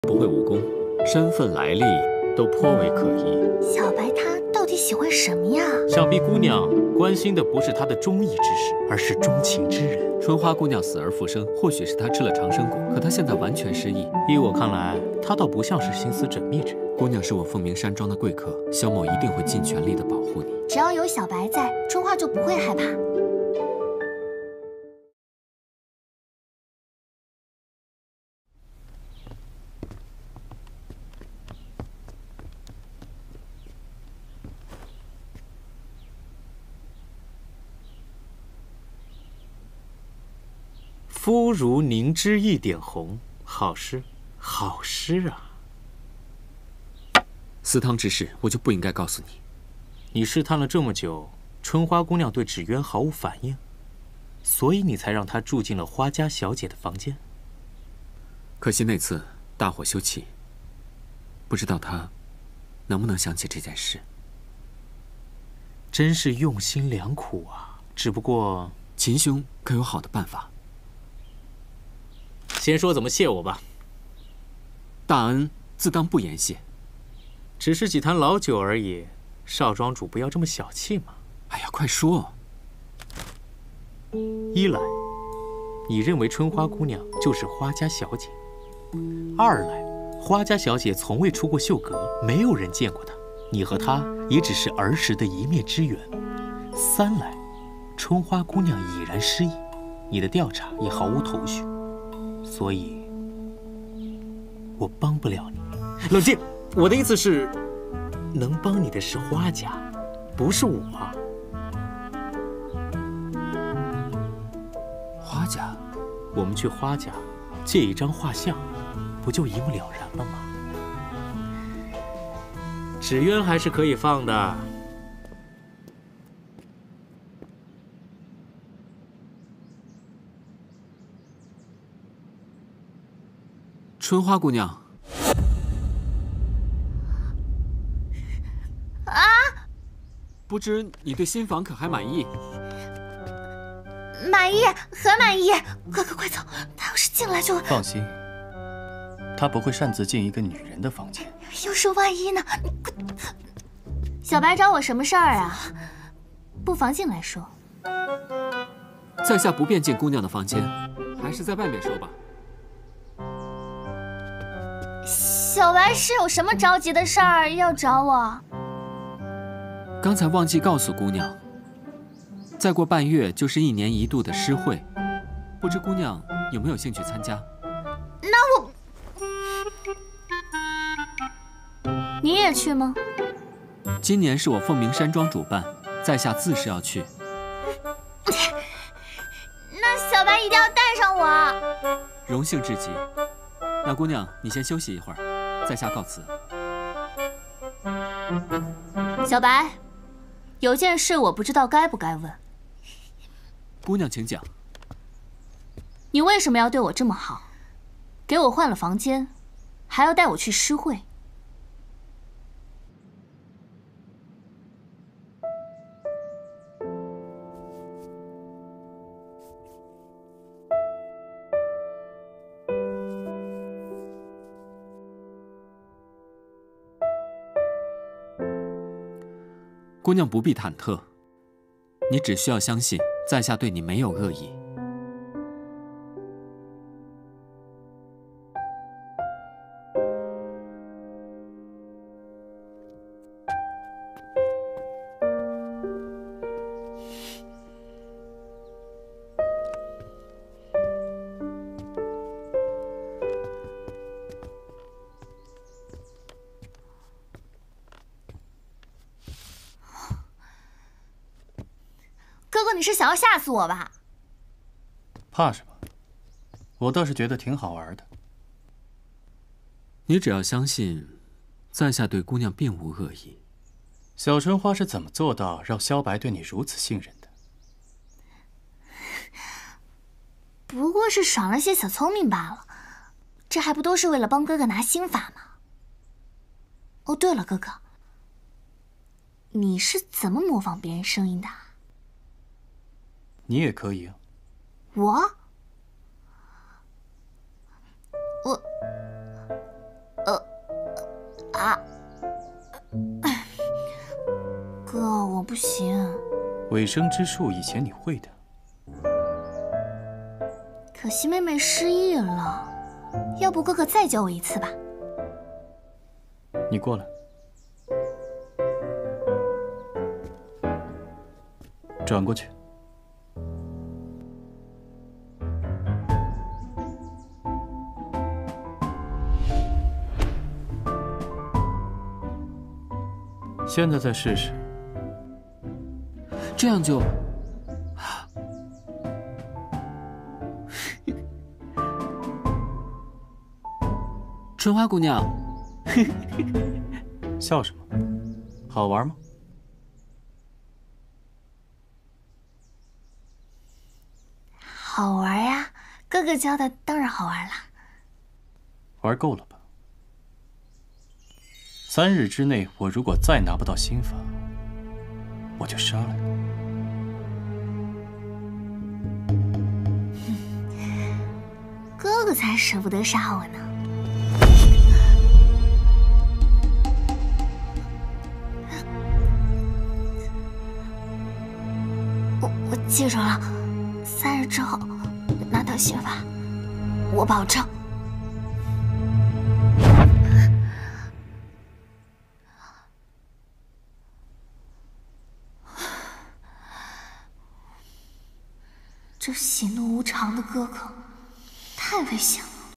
不会武功，身份来历都颇为可疑。 小白他到底喜欢什么呀？ 想必姑娘关心的不是他的忠义之事，而是钟情之人。 春花姑娘死而复生，或许是她吃了长生果，可她现在完全失忆。 依我看来，她倒不像是心思缜密之人。 姑娘是我凤鸣山庄的贵客，萧某一定会尽全力的保护你。 只要有小白在，春花就不会害怕。 肤如凝脂一点红，好诗，好诗啊！ 私汤之事，我就不应该告诉你。 你试探了这么久，春花姑娘对芷渊毫无反应，所以你才让她住进了花家小姐的房间。 可惜那次大火休憩，不知道她能不能想起这件事。 真是用心良苦啊！只不过， 秦兄可有好的办法？ 先说怎么谢我吧。 大恩自当不言谢， 只是几坛老酒而已，少庄主不要这么小气嘛。 哎呀，快说！ 一来，你认为春花姑娘就是花家小姐；二来，花家小姐从未出过秀阁，没有人见过她，你和她也只是儿时的一面之缘；三来，春花姑娘已然失忆，你的调查也毫无头绪。所以，我帮不了你。冷静，我的意思是，能帮你的是花家，不是我。 花家， 我们去花家借一张画像，不就一目了然了吗？芷渊还是可以放的。 春花姑娘， 啊！ 不知你对新房可还满意？ 满意，很满意。快走！他要是进来就…… 放心，他不会擅自进一个女人的房间。 要是万一呢？小白找我什么事儿啊？不妨进来说。 在下不便进姑娘的房间，还是在外面说吧。 小白是有什么着急的事儿要找我？ 刚才忘记告诉姑娘，再过半月就是1年1度的诗会，不知姑娘有没有兴趣参加？ 那我……你也去吗？ 今年是我凤鸣山庄主办，在下自是要去。 那小白一定要带上我。 荣幸至极。那姑娘，你先休息一会儿，在下告辞。 小白，有件事我不知道该不该问。 姑娘请讲。 你为什么要对我这么好？给我换了房间，还要带我去诗会。 姑娘不必忐忑，你只需要相信，在下对你没有恶意。 哥哥，你是想要吓死我吧？ 怕什么？我倒是觉得挺好玩的。 你只要相信，在下对姑娘并无恶意。 小春花是怎么做到让萧白对你如此信任的？ 不过是耍了些小聪明罢了，这还不都是为了帮哥哥拿心法吗？哦，对了，哥哥，你是怎么模仿别人声音的？ 你也可以啊。 我哥，我不行。 尾生之术以前你会的， 可惜妹妹失忆了，要不哥哥再教我一次吧？ 你过来，转过去。现在再试试。 这样就……春花姑娘， 笑什么？好玩吗？ 好玩呀，哥哥教的当然好玩了。 玩够了吧？3日之内，我如果再拿不到心法，我就杀了你。 哥哥才舍不得杀我呢。我记住了，3日之后拿到心法，我保证。这喜怒无常的哥哥，太危险了。